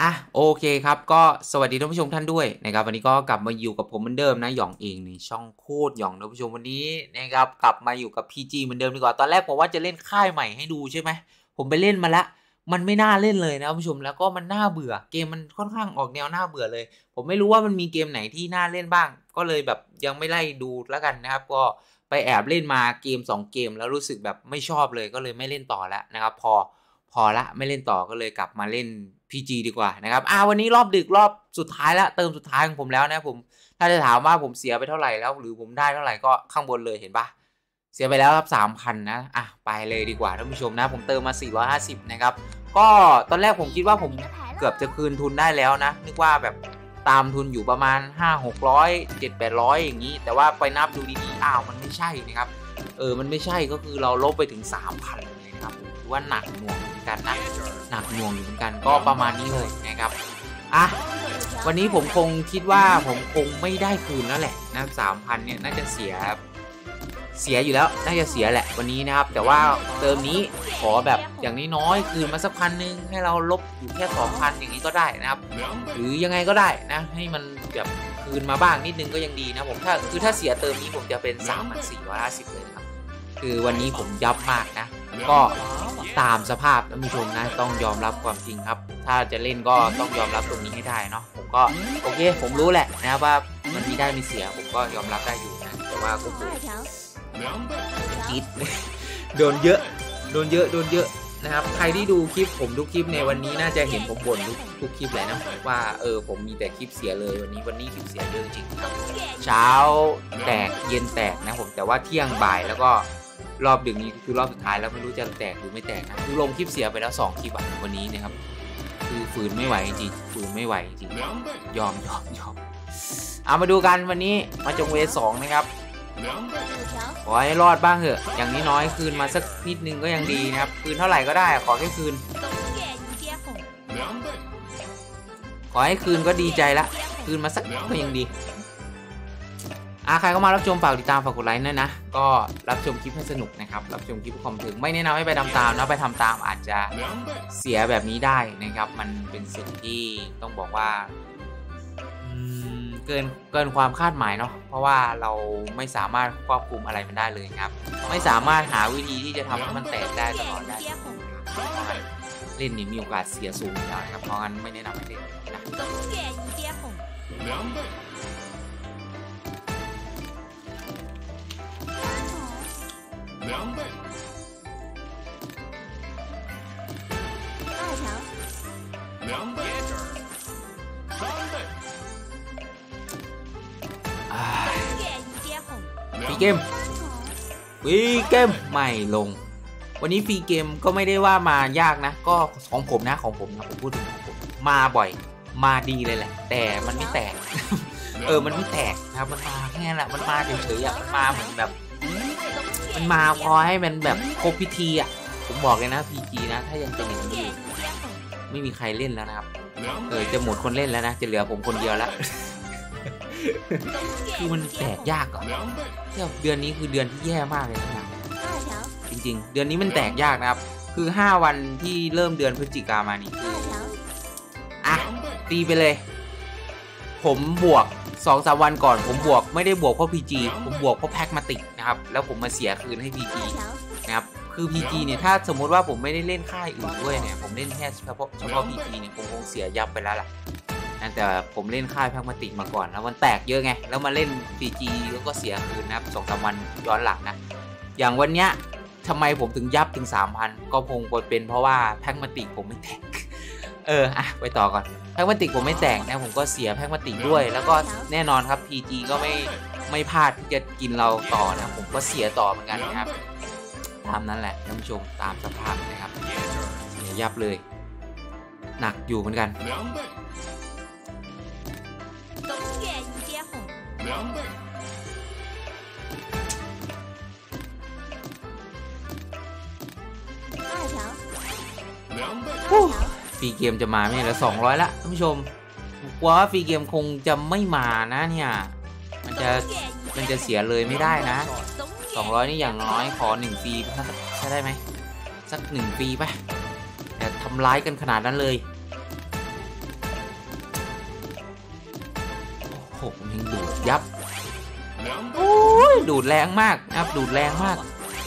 โอเคครับก็สวัสดีท่านผู้ชมท่านด้วยนะครับวันนี้ก็กลับมาอยู่กับผมเหมือนเดิมนะหยองเองในช่องโคตรหยองท่านผู้ชมวันนี้นะครับกลับมาอยู่กับ PG เหมือนเดิมดีกว่าตอนแรกผมว่าจะเล่นค่ายใหม่ให้ดูใช่ไหมผมไปเล่นมาแล้วมันไม่น่าเล่นเลยนะท่านผู้ชมแล้วก็มันน่าเบื่อเกมมันค่อนข้างออกแนวน่าเบื่อเลยผมไม่รู้ว่ามันมีเกมไหนที่น่าเล่นบ้างก็เลยแบบยังไม่ไล่ดูแล้วกันนะครับก็ไปแอบเล่นมาเกม2เกมแล้วรู้สึกแบบไม่ชอบเลยก็เลยไม่เล่นต่อแล้วนะครับพอละไม่เล่นต่อก็เลยกลับมาเล่น PG ดีกว่านะครับวันนี้รอบดึกรอบสุดท้ายแล้วเติมสุดท้ายของผมแล้วนะผมถ้าจะถามว่าผมเสียไปเท่าไหร่แล้วหรือผมได้เท่าไหร่ก็ข้างบนเลยเห็นปะเสียไปแล้วครับ 3,000 นะไปเลยดีกว่าท่านผู้ชมนะผมเติมมา450นะครับก็ตอนแรกผมคิดว่าผมเกือบจะคืนทุนได้แล้วนะนึกว่าแบบตามทุนอยู่ประมาณ500-600 700-800อย่างนี้แต่ว่าไปนับดูดีๆมันไม่ใช่นะครับมันไม่ใช่ก็คือเราลบไปถึง 3,000 เลยนะครับถือว่าหนักหน่วงเหมือนกันนะหนักหน่วงอยู่เหมือนกันก็ประมาณนี้เลยนะครับวันนี้ผมคงคิดว่าผมคงไม่ได้คืนแล้วแหละนะ 3,000 เนี่ยน่าจะเสียอยู่แล้วน่าจะเสียแหละวันนี้นะครับแต่ว่าเติมนี้ขอแบบอย่างน้อยๆคืนมาสัก1,000ให้เราลบอยู่แค่ 2,000 อย่างนี้ก็ได้นะครับหรือยังไงก็ได้นะให้มันแบบคืนมาบ้างนิดนึงก็ยังดีนะผมถ้าเสียเติมนี้ผมจะเป็น 3,450 เลยครับคือวันนี้ผมยับมากนะก็ตามสภาพท่านผู้ชมนะต้องยอมรับความจริงครับถ้าจะเล่นก็ต้องยอมรับตรงนี้ให้ได้เนาะผมก็โอเคผมรู้แหละนะครับว่ามันมีได้มีเสียผมก็ยอมรับได้อยู่นะแต่ว่าก็จี๊ดโดนเยอะนะครับใครที่ดูคลิปผมทุกคลิปในวันนี้น่าจะเห็นผมบ่นทุกคลิปแหละนะว่าผมมีแต่คลิปเสียเลยวันนี้คลิปเสียเยอะจริงครับเช้าแตกเย็นแตกนะผมแต่ว่าเที่ยงบ่ายแล้วก็รอบดึกนี้คือรอบสุดท้ายแล้วไม่รู้จะแตกหรือไม่แตกนะคือลงคลิปเสียไปแล้ว2คลิปวันนี้นะครับคือฝืนไม่ไหวจริงฝืนไม่ไหวจริงยอมมาดูกันวันนี้มาจงเว2นะครับขอให้รอดบ้างเถอะอย่างนี้น้อยคืนมาสักนิดนึงก็ยังดีนะครับคืนเท่าไหร่ก็ได้ขอแค่คืนขอให้คืนก็ดีใจละคืนมาสักก็ยังดีใครเข้ามารับชมฝากติดตามฝากกดไลค์นะก็รับชมคลิปให้สนุกนะครับรับชมคลิปความถึงไม่แนะนำให้ไปทำตามนะไปทำตามอาจจะเสียแบบนี้ได้นะครับมันเป็นสิ่งที่ต้องบอกว่าเกินความคาดหมายเนาะเพราะว่าเราไม่สามารถควบคุมอะไรมันได้เลยครับไม่สามารถหาวิธีที่จะทำให้มันแตกได้ตลอดได้เล่นนี่มีโอกาสเสียสูงอยู่แล้วนะครับเพราะงั้นไม่แนะนำให้เล่นฟรีเกมไม่ลงวันนี้ฟรีเกมก็ไม่ได้ว่ามายากนะก็ของผมนะผมพูดถึงของผมมาบ่อยมาดีเลยแหละแต่มันไม่แตกมันไม่แตกนะครับมันมาแค่นั้นแหละมันมาเฉยๆมันมาเหมือนแบบมันมาพอให้มันแบบครบพิธีผมบอกเลยนะ PG นะถ้ายังเป็นอย่างนี้ไม่มีใครเล่นแล้วนะครับจะหมดคนเล่นแล้วนะจะเหลือผมคนเดียวแล้วคือมันแตกยากอ่ะเดือนนี้คือเดือนที่แย่มากเลยนะครับจริงๆเดือนนี้มันแตกยากนะครับคือ5วันที่เริ่มเดือนพฤศจิกายนมานี่คือตีไปเลยผมบวก 2-3 วันก่อนผมบวกไม่ได้บวกเพราะ PG ผมบวกเพราะแพ็กมาติกนะครับแล้วผมมาเสียคืนให้ PG นะครับคือ PG เนี่ยถ้าสมมุติว่าผมไม่ได้เล่นค่ายอื่นด้วยเนี่ยผมเล่นแค่เฉพาะ PG เนี่ยผมคงเสียยับไปแล้วล่ะแต่ผมเล่นค่ายแพ็กมาติกมาก่อนแล้วมันแตกเยอะไงแล้วมาเล่น PG แล้วก็เสียคืนนะครับ 2-3 วันย้อนหลังนะอย่างวันเนี้ยทำไมผมถึงยับถึง 3,000 ก็คงเป็นเพราะว่าแพ็กมาติกผมไม่แตกไปต่อก่อนแพ็กมาติกผมไม่แตกนะผมก็เสียแพ็กมาติกด้วยแล้วก็แน่นอนครับ PG ก็ไม่พลาดที่จะกินเราต่อนะผมก็เสียต่อเหมือนกันนะครับตามนั้นแหละท่านผู้ชมตามสภาพนะครับเสียยับเลยหนักอยู่เหมือนกันฟรีเกมจะมาไม่แล้ว200ละท่านผู้ชมกลัวว่าฟรีเกมคงจะไม่มานะเนี่ยมันจะเสียเลยไม่ได้นะ200นี่อย่างน้อยขอ1ฟรีใช่ได้ไหมสัก1ฟรีไปแต่ทำร้ายกันขนาดนั้นเลยหยังดูดยับโอ้ยดูดแรงมากนะครับดูดแรงมาก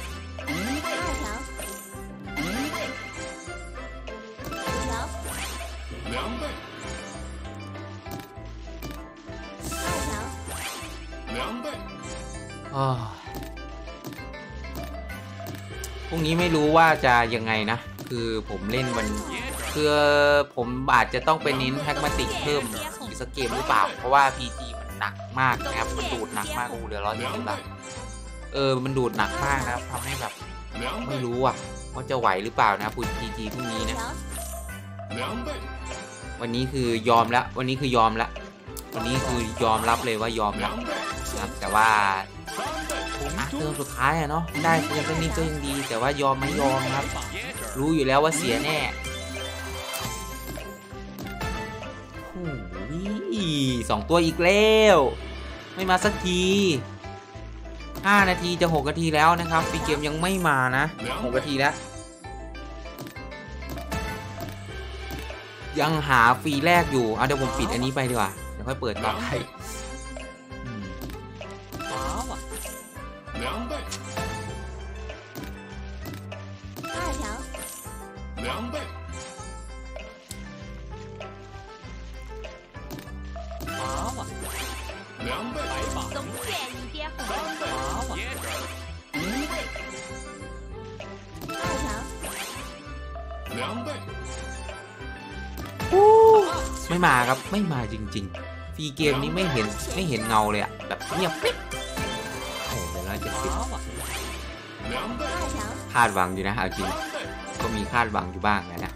พรุ่งนี้ไม่รู้ว่าจะยังไงนะคือผมเล่นมันคือผมอาจจะต้องไปเน้นแพ็กมาติกเพิ่มอีกสักเกมหรือเปล่าเพราะว่า PG มันหนักมากนะครับมันดูดหนักมากกูเหลือ120 บาทมันดูดหนักมากนะครับทำให้แบบไม่รู้ว่าจะไหวหรือเปล่านะพูด PG พรุ่งนี้นะวันนี้คือยอมแล้ววันนี้คือยอมแล้ววันนี้คือยอมรับเลยว่ายอมแล้วนะครับแต่ว่าเติมสุดท้ายเนาะได้เพียงแค่นี้ก็ยังดีแต่ว่ายอมไม่ยอมครับรู้อยู่แล้วว่าเสียแน่โอ้ย2 ตัวอีกแล้วไม่มาสักที5 นาทีจะ6 นาทีแล้วนะครับฟรีเกมยังไม่มานะ6 นาทีแล้วยังหาฟรีแรกอยู่เดี๋ยวผมปิดอันนี้ไปดีกว่าเดี๋ยวค่อยเปิดต่อไปไม่มาครับไม่มาจริงๆฟรีเกมนี้ไม่เห็นเงาเลยแบบเงียบปิ๊บโอ้เดี๋ยว170คาดหวังอยู่นะเอาจริงก็มีคาดหวังอยู่บ้างนะ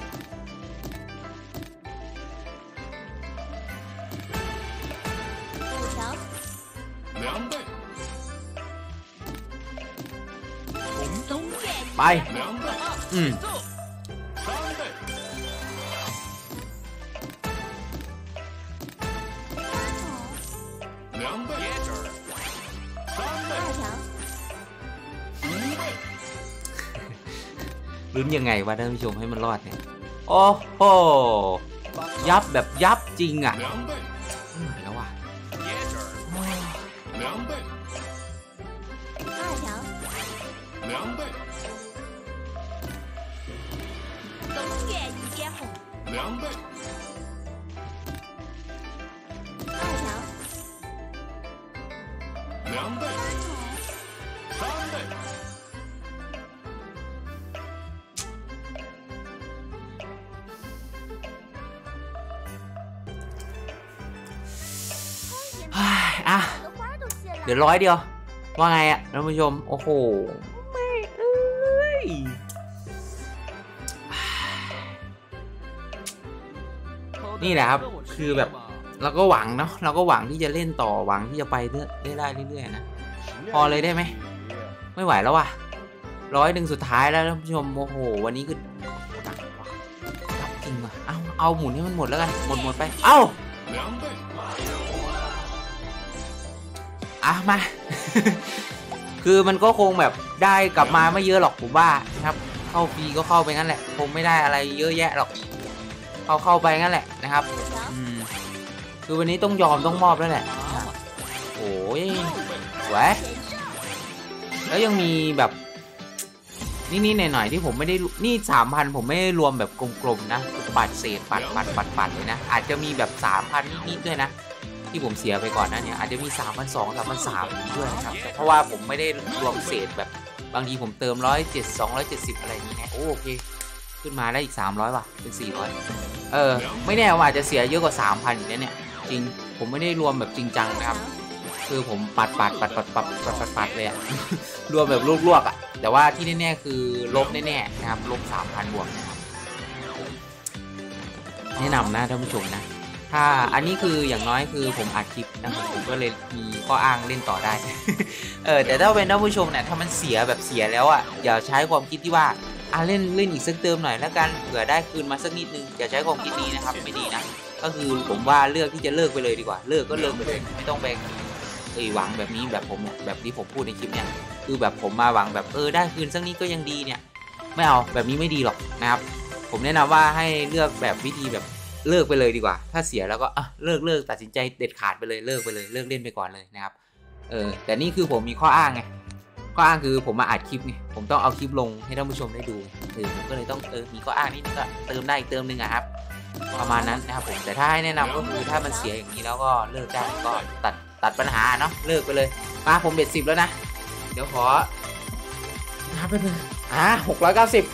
ไปลุ้นยังไงวะท่านผู้ชมให้มันรอดเนี่ยโอ้โหยับแบบยับจริงไม่ไหวแล้วว่ะเดี๋ยว100 เดียวว่าไงท่านผู้ชมโอ้โหไม่นี่แหละครับคือแบบเราก็หวังเนาะเราก็หวังที่จะเล่นต่อหวังที่จะไปได้เรื่อยๆนะพอเลยได้ไหมไม่ไหวแล้วว่ะ100 สุดท้ายแล้วท่านผู้ชมโอ้โหวันนี้คือดักจริงว่ะเอาหมุนให้มันหมดแล้วกันหมดไปมา คือมันก็คงแบบได้กลับมาไม่เยอะหรอกผมว่านะครับเข้าฟรีก็เข้าไปงั้นแหละคงไม่ได้อะไรเยอะแยะหรอกเข้าไปงั้นแหละนะครับคือวันนี้ต้องยอมต้องมอบแล้วแหละโอ้ยสวยแล้วยังมีแบบนี่หน่อยที่ผมไม่ได้นี่ 3,000 ผมไม่ได้รวมแบบกลมๆนะปัดเศษปัดเลยนะอาจจะมีแบบ 3,000 นิดๆด้วยนะที่ผมเสียไปก่อนนะเนี่ยอาจจะมี 3,200 3,300 ด้วยนะครับเพราะว่าผมไม่ได้รวมเศษแบบบางทีผมเติม270อะไรอย่างนี้ไงโอเคขึ้นมาได้อีก300ว่ะเป็น400ไม่แน่ว่าอาจจะเสียเยอะกว่า 3,000 อยู่เนี่ยจริงผมไม่ได้รวมแบบจริงจังนะครับคือผมปัดเลยรวมแบบลวกแต่ว่าที่แน่ๆคือลบแน่ๆนะครับลบ 3,000 บวกนะครับแนะนำนะท่านผู้ชมนะถ้าอันนี้คืออย่างน้อยคือผมอัดคลิปนะครับผมก็เลยมีข้ออ้างเล่นต่อได้ แต่ถ้าเป็นท่านผู้ชมเนี่ยถ้ามันเสียแบบเสียแล้วอย่าใช้ความคิดที่ว่าเล่นอีกสักเติมหน่อยแล้วกันเผื่อได้คืนมาสักนิดนึงอย่าใช้ความคิดนี้นะครับไม่ดีนะก็คือผมว่าเลือกที่จะเลิกไปเลยดีกว่าเลิกก็เลิกไปเลยไม่ต้องไปหวังแบบนี้แบบผมแบบที่ผมพูดในคลิปเนี่ยคือแบบผมมาหวังแบบได้คืนสักนิดก็ยังดีเนี่ยไม่เอาแบบนี้ไม่ดีหรอกนะครับผมแนะนำว่าให้เลือกแบบวิธีแบบเลิกไปเลยดีกว่าถ้าเสียแล้วก็เลิกตัดสินใจเด็ดขาดไปเลยเลิกไปเลยเลิกเล่นไปก่อนเลยนะครับแต่นี่คือผมมีข้ออ้างไงข้ออ้างคือผมมาอัดคลิปไงผมต้องเอาคลิปลงให้ท่านผู้ชมได้ดูผมก็เลยต้องมีข้ออ้างนิดนึงก็เติมได้อีกเติมนึงครับประมาณนั้นนะครับผมแต่ถ้าให้แนะนำก็คือถ้ามันเสียอย่างนี้แล้วก็เลิกได้ก็ตัดปัญหาเนาะเลิกไปเลยมาผมเบ็ด10แล้วนะเดี๋ยวขอนับไปเลย690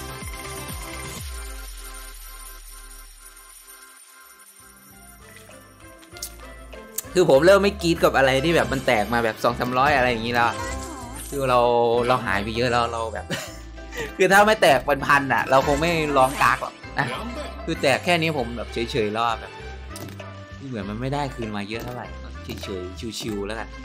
คือผมเริ่มไม่กรี๊ดกับอะไรที่แบบมันแตกมาแบบ200-300อะไรอย่างนี้แล้วคือเราหายไปเยอะแล้วเราแบบ คือถ้าไม่แตกเป็นพันอ่ะเราคงไม่ร้องกากหรอกนะคือแตกแค่นี้ผมแบบเฉยๆแล้วแบบเหมือนมันไม่ได้คืนมาเยอะเท่าไหร่เฉยๆชิวๆแล้วกัน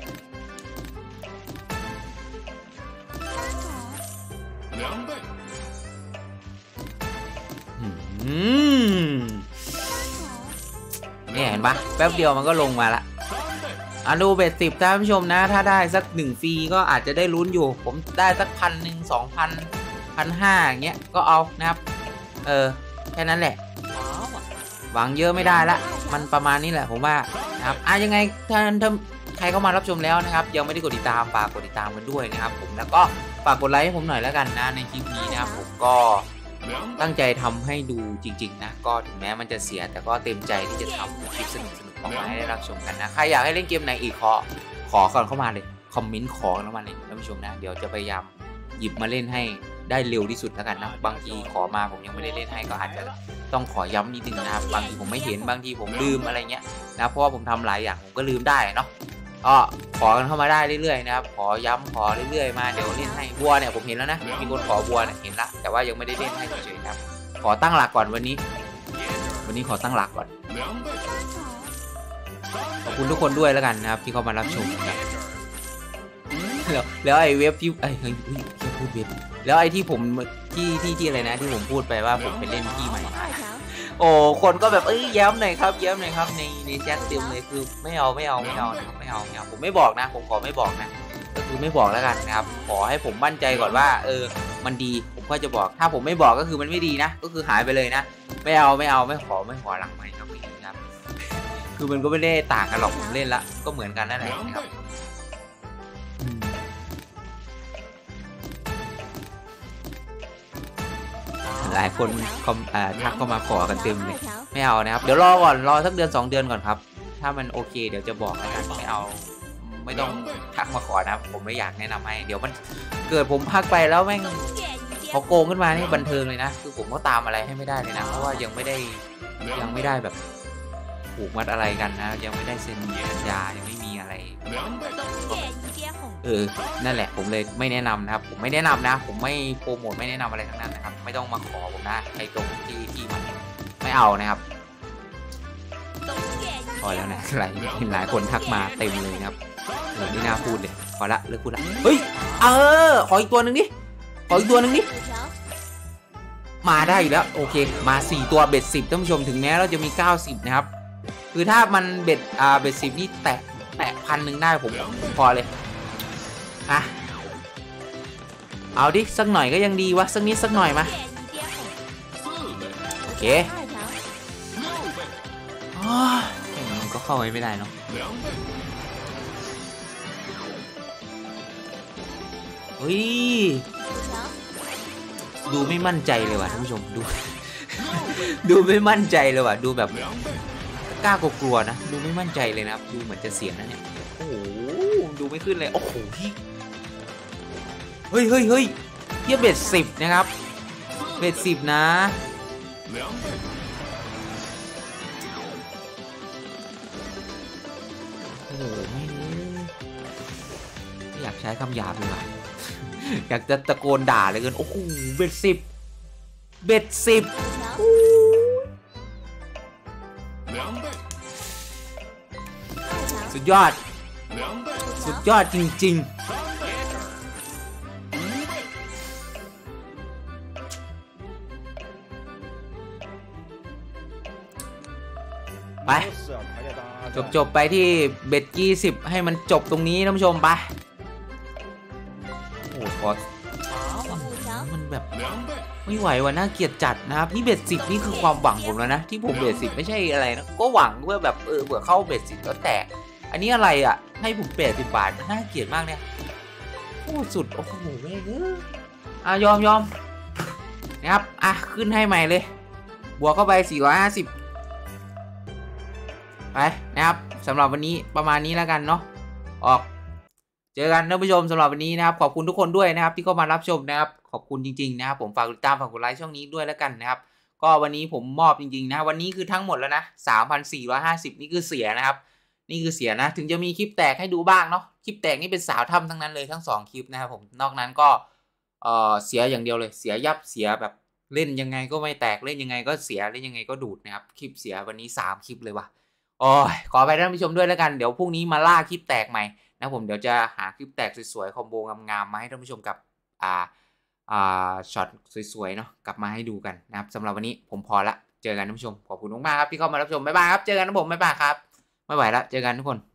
นี่เห็นปะแป๊บเดียวมันก็ลงมาละดูเบ็ด10ท่านผู้ชมนะถ้าได้สัก1ฟรีก็อาจจะได้ลุ้นอยู่ผมได้สัก1,000 2,000 1,500อย่างเงี้ยก็เอานะครับแค่นั้นแหละหวังเยอะไม่ได้ละมันประมาณนี้แหละผมว่านะครับยังไงถ้าใครเข้ามารับชมแล้วนะครับยังไม่ได้กดติดตามฝากกดติดตามกันด้วยนะครับผมแล้วก็ฝากกดไลค์ให้ผมหน่อยแล้วกันนะในคลิปนี้นะครับผมก็ตั้งใจทำให้ดูจริงๆนะก็ถึงแม้มันจะเสียแต่ก็เต็มใจที่จะทำคลิปสนุกออกมาให้ได้รับชมกันนะใครอยากให้เล่นเกมไหนอีกขอก่อนเข้ามาเลยคอมเมนต์ขอเข้ามาเลยท่านผู้ชมนะเดี๋ยวจะพยายามหยิบมาเล่นให้ได้เร็วที่สุดแล้วกันนะบางทีขอมาผมยังไม่ได้เล่นให้ก็อาจจะต้องขอย้ำนิดนึงนะครับบางทีผมไม่เห็นบางทีผมลืมอะไรเงี้ยนะเพราะว่าผมทำหลายอย่างผมก็ลืมได้เนาะก็ขอกันเข้ามาได้เรื่อยๆนะครับขอย้ำขอเรื่อยๆมาเดี๋ยวเล่นให้บัวเนี่ยผมเห็นแล้วนะมีคนขอบัวเนี่ยเห็นละแต่ว่ายังไม่ได้เล่นให้เฉยๆครับขอตั้งหลักก่อนวันนี้ขอตั้งหลักก่อนขอบคุณทุกคนด้วยแล้วกันนะครับที่เข้ามารับชมนะแล้วไอ้เว็บที่พูดเว็บแล้วไอ้ที่ผมที่อะไรนะที่ผมพูดไปว่าผมไปเล่นที่ใหม่โอ้คนก็แบบย้ำหน่อยครับในแชทเต็มเลยคือไม่เอานะครับไม่เอาผมไม่บอกนะผมขอไม่บอกนะก็คือไม่บอกแล้วกันนะครับขอให้ผมมั่นใจก่อนว่ามันดีผมก็จะบอกถ้าผมไม่บอกก็คือมันไม่ดีนะก็คือหายไปเลยนะไม่ขอหลังใหม่ครับไม่ดีครับคือมันก็ไม่ได้ต่างกันหรอกผมเล่นละก็เหมือนกันนั่นแหละนะครับหลายคนทักเข้ามาขอกันเต็มเลยไม่เอานะครับเดี๋ยวรอก่อนรอสักเดือน2 เดือนก่อนครับถ้ามันโอเคเดี๋ยวจะบอกแล้วกันไม่ต้องทักมาขอนะผมไม่อยากแนะนำให้เดี๋ยวมันเกิดผมพักไปแล้วแม่งเขาโกงขึ้นมานี่บันเทิงเลยนะคือผมก็ตามอะไรให้ไม่ได้เลยนะเพราะว่ายังไม่ได้แบบผูกมัดอะไรกันนะยังไม่ได้เซ็นสัญญายังไม่มีอะไรนั่นแหละผมเลยไม่แนะนำนะครับผมไม่แนะนำนะผมไม่โปรโมทไม่แนะนำอะไรทั้งนั้นนะครับไม่ต้องมาขอผมนะไอ้ตรงที่มันไม่เอานะครับพอแล้วนะหลายคนทักมาเต็มเลยนะครับไม่น่าพูดเลยพอละเลิกพูดละเฮ้ยขออีกตัวหนึ่งดิมาได้อีกแล้วโอเคมา4ตัวเบ็ด10ท่านผู้ชมถึงแม้เราจะมี90นะครับคือถ้ามันเบ็ด10นี่แตะ1,000ได้ผมพอเลยเอาดิสักหน่อยก็ยังดีวะสักนิดสักหน่อยมาโอเคมันก็เข้าไม่ได้เนาะเฮ้ยดูไม่มั่นใจเลยว่ะท่านผู้ชมดูไม่มั่นใจเลยว่ะดูแบบกล้ากลัวนะดูไม่มั่นใจเลยนะครับดูเหมือนจะเสียนะเนี่ยโอ้โหดูไม่ขึ้นเลยโอ้โหเฮ้ยเทียบเบ็ด10นะครับเบ็ด10นะโอ้โหไม่อยากใช้คำหยาบเลยว่ะอยากจะตะโกนด่าเลยเกินโอ้โหเบ็ด10สุดยอดจริงๆไปจบไปที่เบ็ด20ให้มันจบตรงนี้ท่านผู้ชมไปโอ้โหมันแบบไม่ไม่ไหวว่ะน่าเกลียดจัดนะครับนี่เบส10นี่คือความหวังผมแล้วนะที่ผมเบส10ไม่ใช่อะไรนะก็หวังเพื่อแบบเผื่อเข้าเบส10แล้วแตกอันนี้อะไรอ่ะให้ผม80 บาทน่าเกลียดมากเนี่ยโอ้สุดโอ้โหแม่งยอมนะครับขึ้นให้ใหม่เลยบวกเข้าไป450ไปนะครับสำหรับวันนี้ประมาณนี้แล้วกันเนาะออกเจอกันท่านผู้ชมสำหรับวันนี้นะครับขอบคุณทุกคนด้วยนะครับที่เข้ามารับชมนะครับขอบคุณจริงๆนะครับผมฝากติดตามฝากกดไลค์ช่องนี้ด้วยแล้วกันนะครับก็วันนี้ผมมอบจริงๆนะวันนี้คือทั้งหมดแล้วนะ 3,450 นี่คือเสียนะครับนี่คือเสียนะถึงจะมีคลิปแตกให้ดูบ้างเนาะคลิปแตกนี่เป็นสาวถ้ำทั้งนั้นเลยทั้ง2คลิปนะครับผมนอกนั้นก็เสียอย่างเดียวเลยเสียยับเสียแบบเล่นยังไงก็ไม่แตกเล่นยังไงก็เสียเล่นยังไงก็ดูดนะครับคลิปเสียวันนี้3คลิปเลยว่ะโอ้ยขอไปท่านผู้ชมด้วยแล้วกันเดี๋ยวพรุ่งนี้มาล่าคลิปแตกใหม่นะผมเดี๋ยวจะหาคลิปแตกสวยๆคอมโบงามๆมาให้ท่านผู้ชมกับช็อตสวยๆเนาะกลับมาให้ดูกันนะครับสำหรับวันนี้ผมพอละเจอกันท่านผู้ชมขอบคุณมากๆครับที่เข้ามารับชมบ๊ายบายครับเจอกันนะผมบ๊ายบายครับไม่ไหวละเจอกันทุกคน